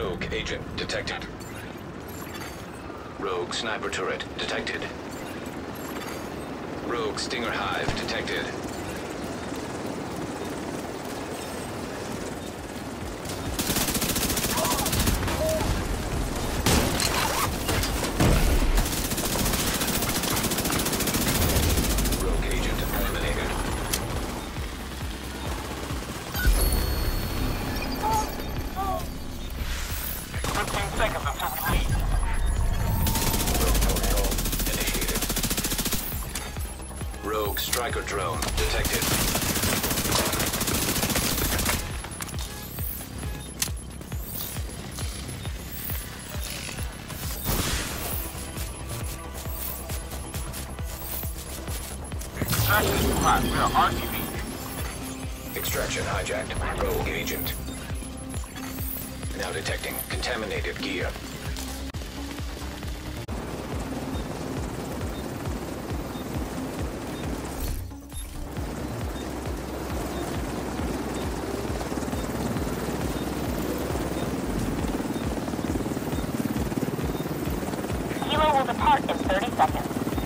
Rogue agent detected. Rogue sniper turret detected. Rogue stinger hive detected. Rogue agent eliminated. Seconds until we leave. Rogue protocol initiated. Rogue striker drone detected. Extraction is hot. We are RTV. Extraction hijacked. Rogue agent. Now detecting contaminated gear. Kilo will depart in 30 seconds.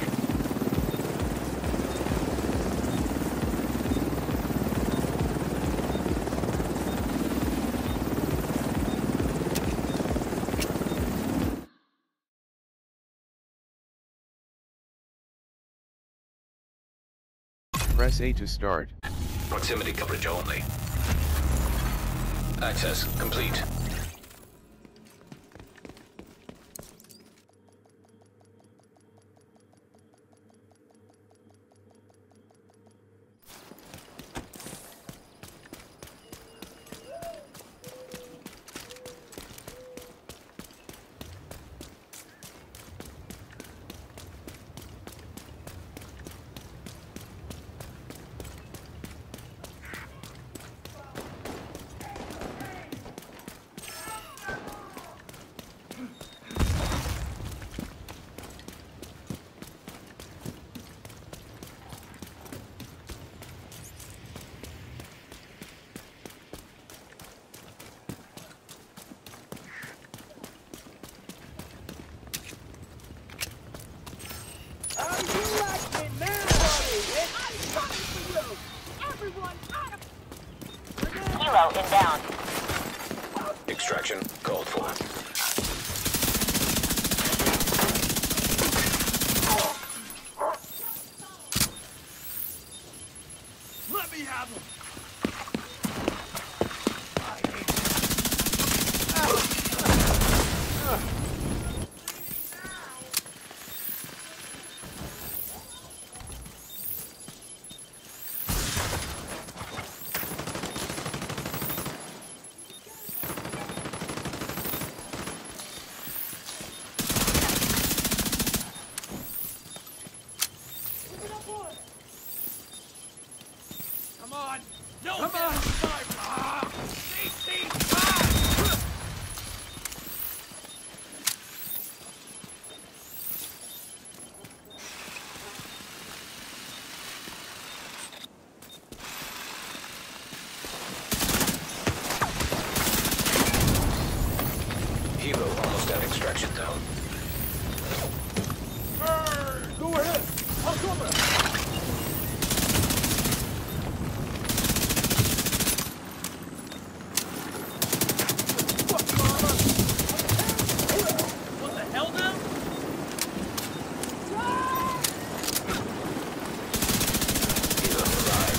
Press A to start. Proximity coverage only. Access complete. Kilo inbound. Extraction called for. Let me have him. Come on! No! Come on! Stay! Hero almost at extraction zone. Go ahead! I'll cover! What the hell now? Hero arrived.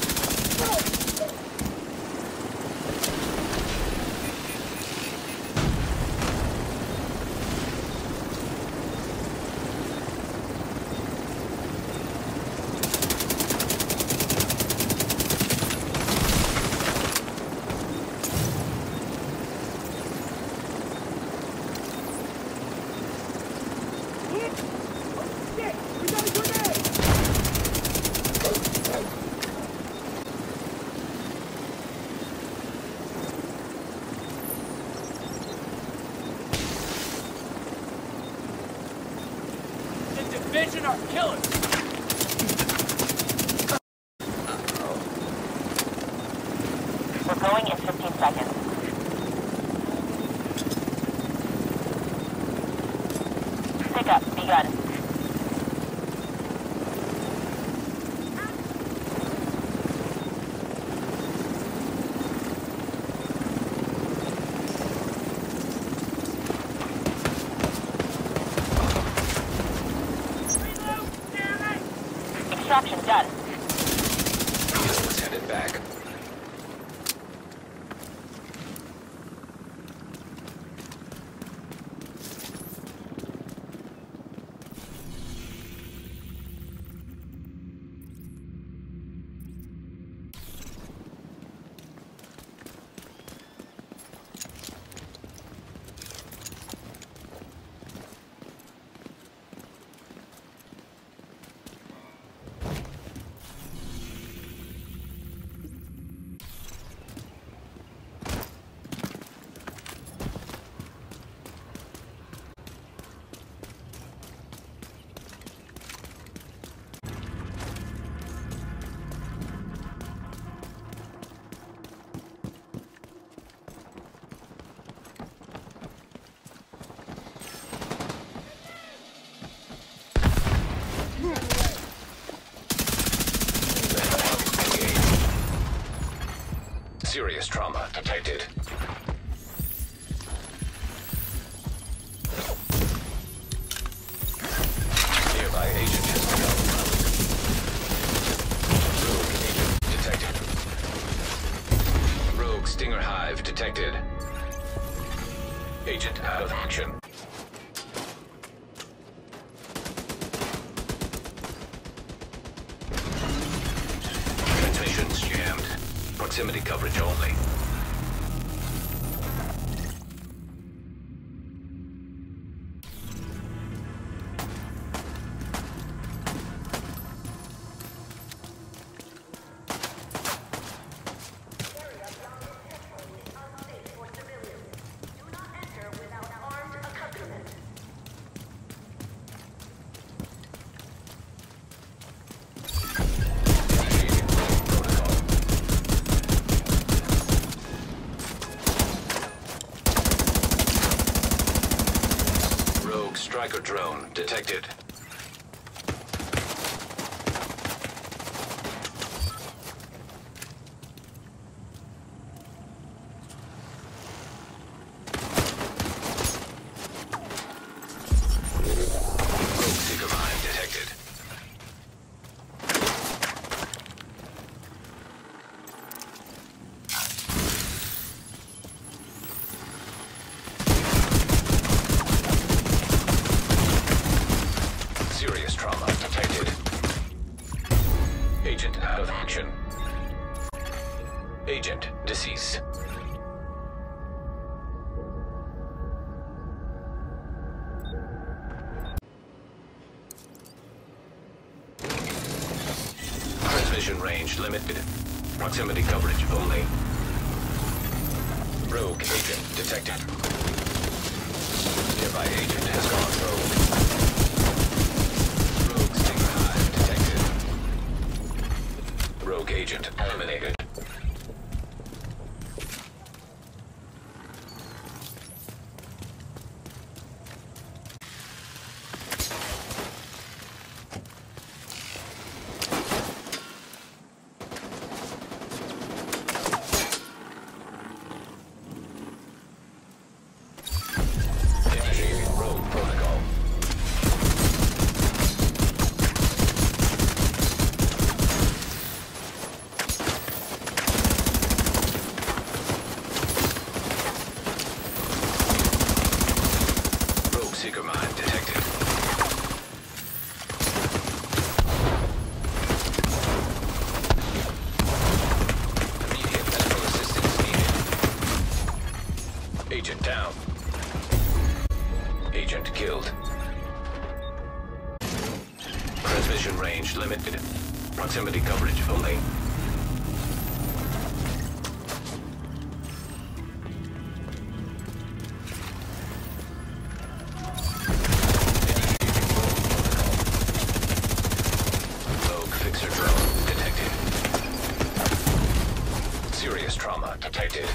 Division are killers! We're going in 15 seconds. extraction done. Hilo is headed back. Serious trauma detected. Nearby agent has become rogue agent detected. Rogue Stinger Hive detected. Agent out of action. Transmissions jammed. Proximity coverage only. Striker drone detected. Rogue seeker mine detected. Serious trauma detected. Agent out of action. Agent deceased. Transmission range limited. Proximity coverage only. Rogue agent detected. Nearby agent has gone rogue. Rogue Stinger Hive detected. Rogue agent eliminated. Initiating rogue protocol. Rogue seeker mine detected. Immediate medical assistance needed. Agent down. Agent killed. Transmission range limited. Proximity coverage only. Rogue fixer drone detected. Serious trauma detected.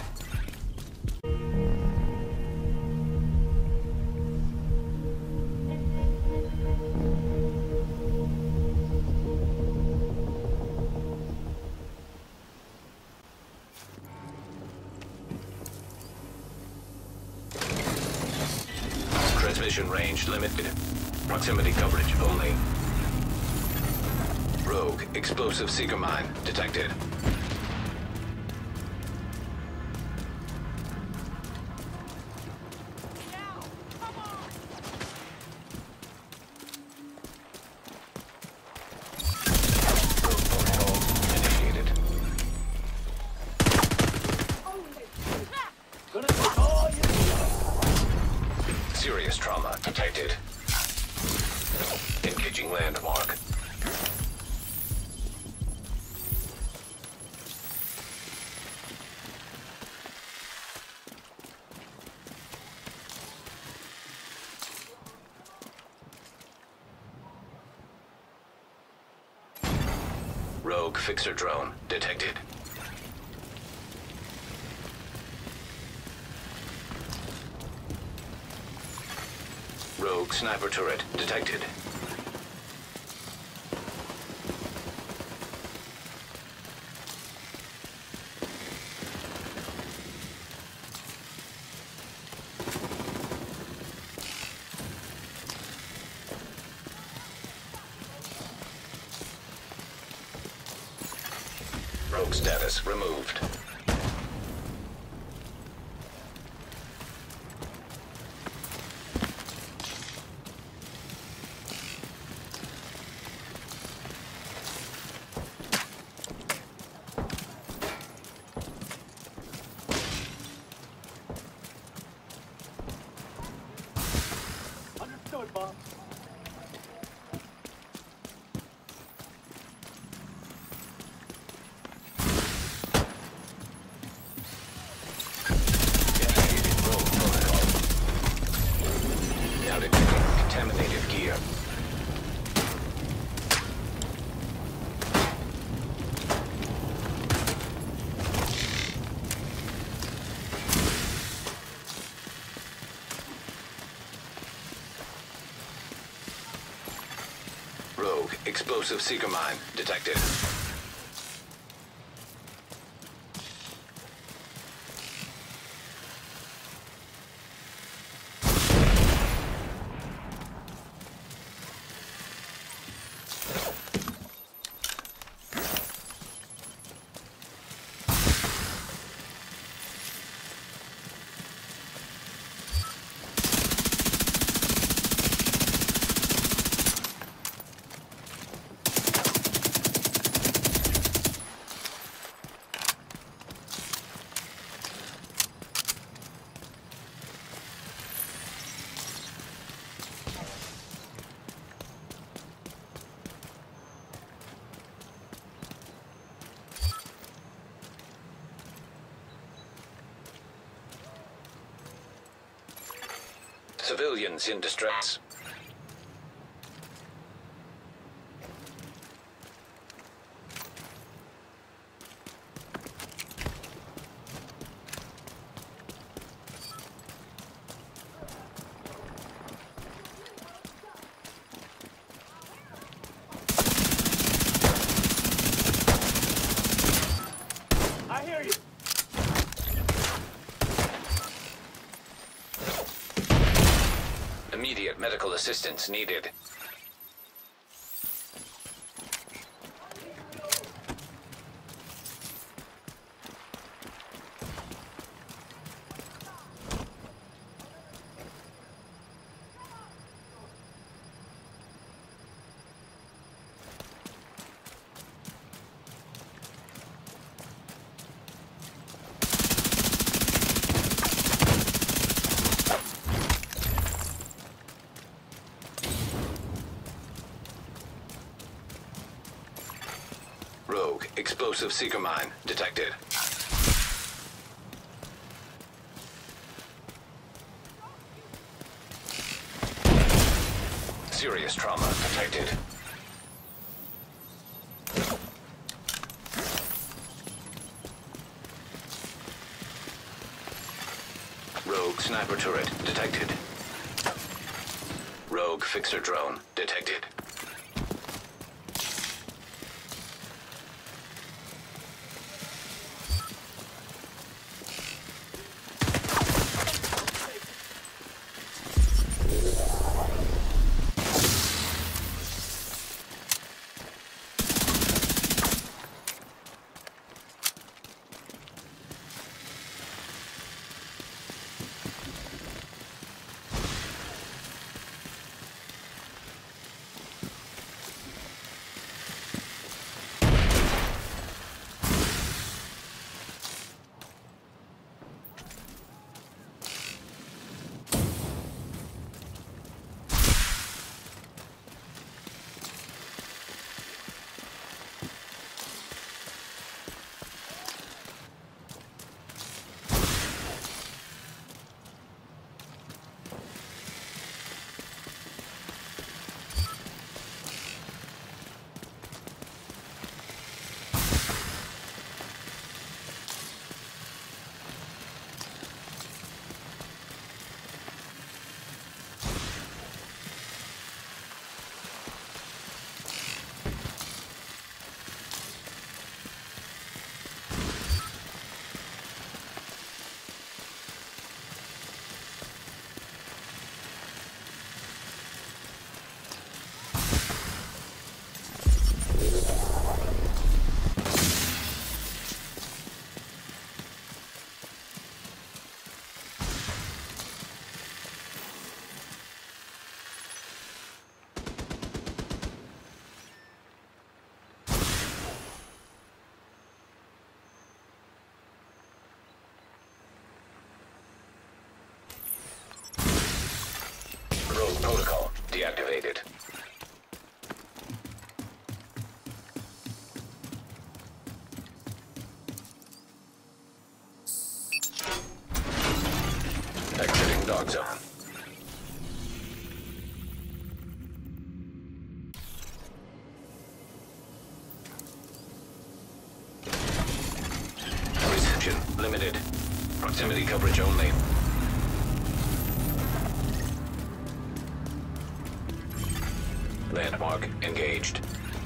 Transmission range limited. Proximity coverage only. Rogue explosive seeker mine detected. Serious trauma detected. Engaging landmark. Rogue fixer drone detected. Rogue sniper turret detected. Rogue status removed. Understood, Bob. Deactivated rogue protocol. Now detecting contaminated gear. Rogue explosive seeker mine detected. Civilians in distress. I hear you. Immediate medical assistance needed. Rogue explosive seeker mine detected. Serious trauma detected. Rogue sniper turret detected. Rogue fixer drone detected. Protocol deactivated. Exiting dog zone. Reception limited. Proximity coverage only. Landmark engaged.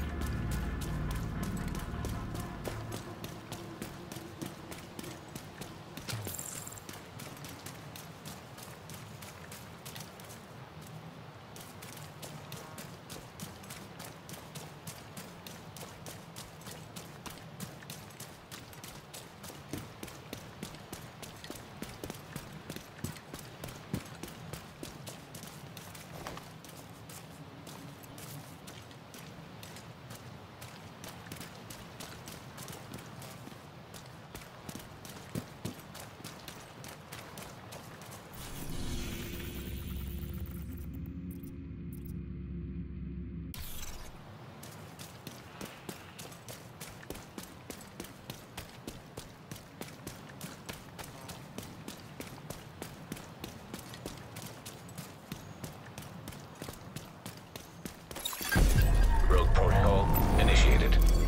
Rogue protocol initiated.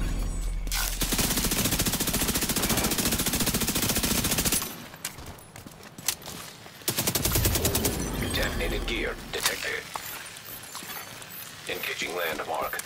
Detonated gear detected. Engaging landmark.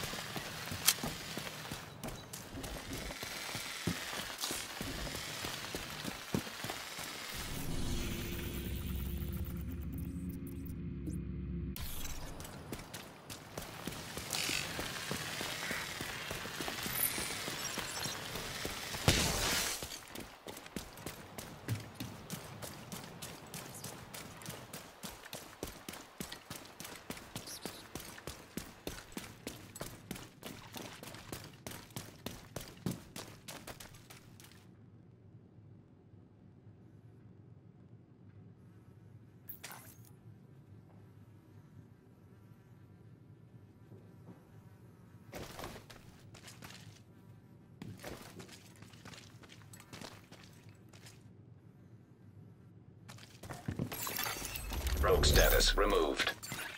Rogue status removed.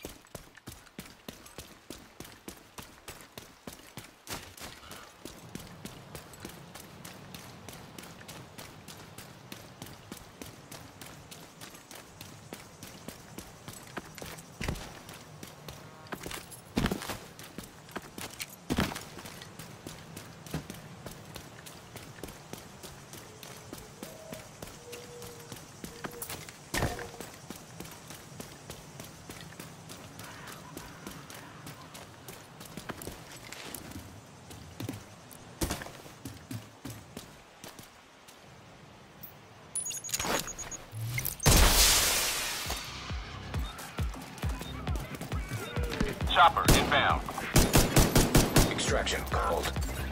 Chopper inbound. Extraction called.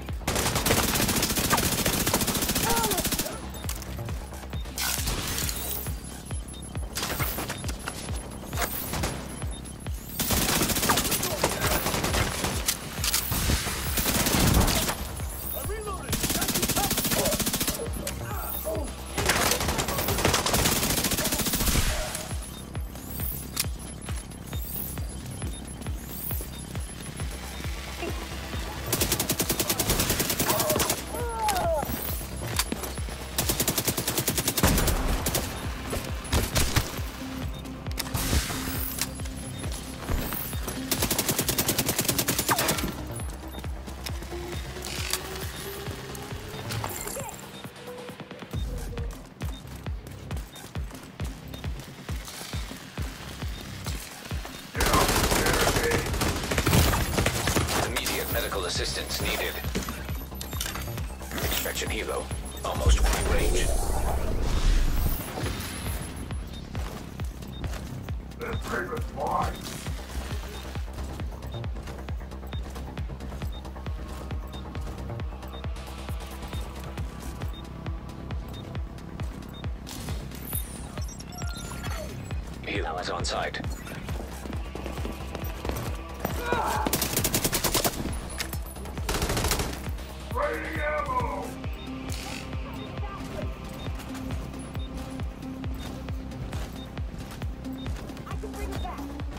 Medical assistance needed. Extraction helo, almost within range. This thing is mine. Helo is on site. Raining ammo! I can bring it back.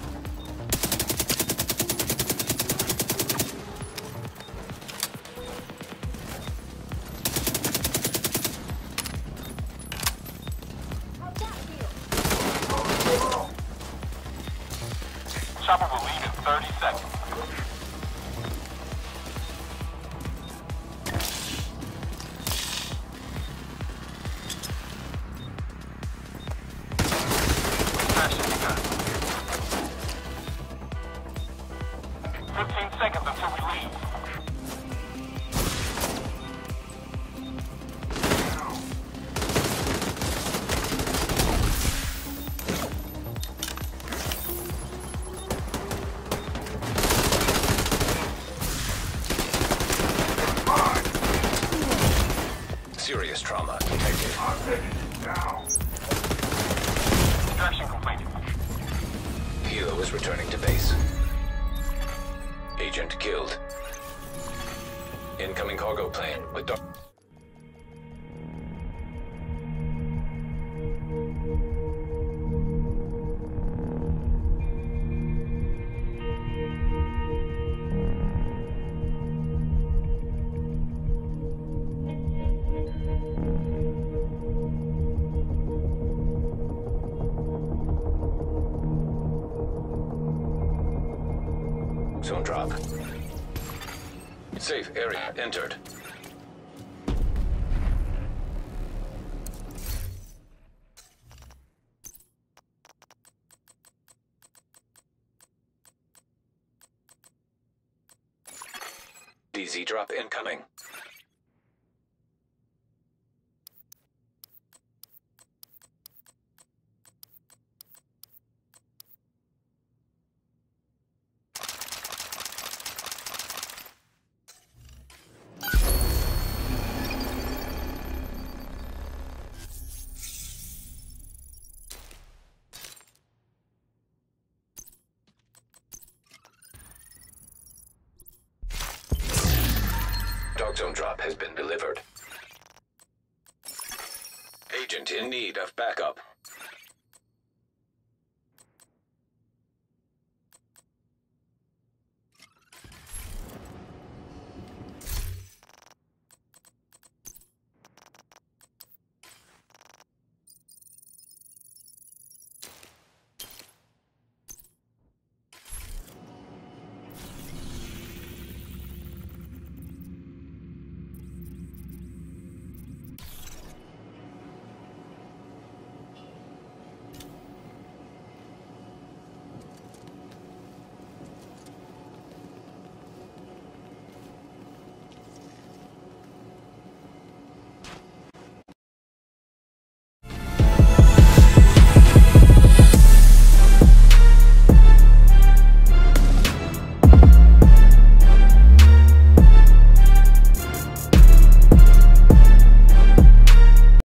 How'd that feel? Chopper will leave in 30 seconds. Extraction begun. 15 seconds until we leave. Serious trauma detected. I'm taking you down. Extraction completed. Hilo is returning to base. Agent killed. Incoming cargo plane with dark. Zone drop. Safe area entered. DZ drop incoming. Dark zone drop has been delivered. Agent in need of backup.